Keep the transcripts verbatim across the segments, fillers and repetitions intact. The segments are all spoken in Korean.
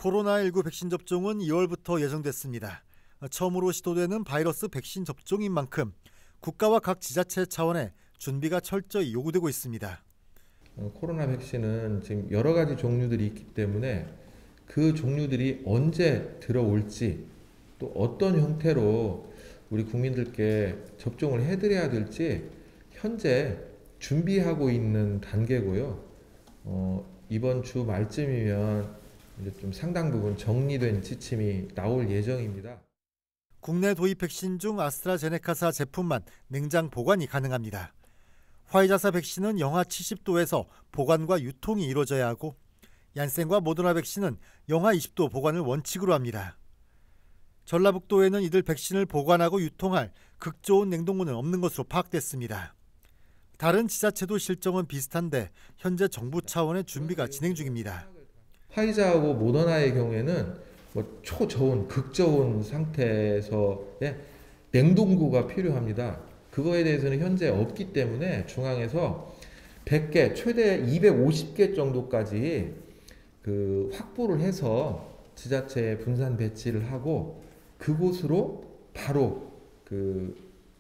코로나십구 백신 접종은 이월부터 예정됐습니다. 처음으로 시도되는 바이러스 백신 접종인 만큼 국가와 각 지자체 차원의 준비가 철저히 요구되고 있습니다. 코로나 백신은 지금 여러 가지 종류들이 있기 때문에 그 종류들이 언제 들어올지 또 어떤 형태로 우리 국민들께 접종을 해드려야 될지 현재 준비하고 있는 단계고요. 어, 이번 주 말쯤이면 이제 좀 상당 부분 정리된 지침이 나올 예정입니다. 국내 도입 백신 중 아스트라제네카사 제품만 냉장 보관이 가능합니다. 화이자사 백신은 영하 칠십 도에서 보관과 유통이 이루어져야 하고 얀센과 모더나 백신은 영하 이십 도 보관을 원칙으로 합니다. 전라북도에는 이들 백신을 보관하고 유통할 극좋은 냉동고는 없는 것으로 파악됐습니다. 다른 지자체도 실정은 비슷한데 현재 정부 차원의 준비가 진행 중입니다. 화이자하고 모더나의 경우에는 뭐 초저온, 극저온 상태에서의 냉동고가 필요합니다. 그거에 대해서는 현재 없기 때문에 중앙에서 백 개, 최대 이백오십 개 정도까지 그 확보를 해서 지자체에 분산 배치를 하고 그곳으로 바로 그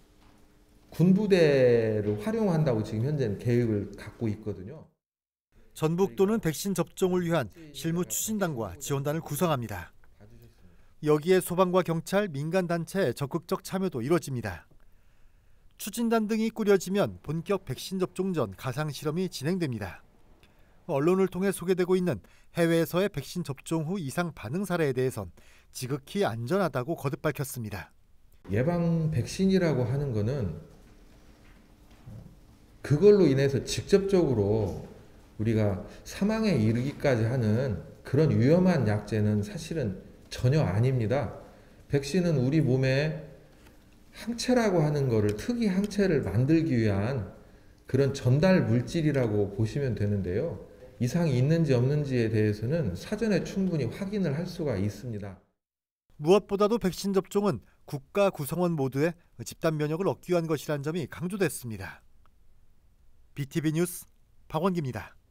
군부대를 활용한다고 지금 현재는 계획을 갖고 있거든요. 전북도는 백신 접종을 위한 실무 추진단과 지원단을 구성합니다. 여기에 소방과 경찰, 민간단체의 적극적 참여도 이루어집니다. 추진단 등이 꾸려지면 본격 백신 접종 전 가상실험이 진행됩니다. 언론을 통해 소개되고 있는 해외에서의 백신 접종 후 이상 반응 사례에 대해선 지극히 안전하다고 거듭 밝혔습니다. 예방 백신이라고 하는 거는 그걸로 인해서 직접적으로 우리가 사망에 이르기까지 하는 그런 위험한 약제는 사실은 전혀 아닙니다. 백신은 우리 몸에 항체라고 하는 거를 특이 항체를 만들기 위한 그런 전달 물질이라고 보시면 되는데요. 이상이 있는지 없는지에 대해서는 사전에 충분히 확인을 할 수가 있습니다. 무엇보다도 백신 접종은 국가 구성원 모두의 집단 면역을 얻기 위한 것이라는 점이 강조됐습니다. 비티비 뉴스 박원기입니다.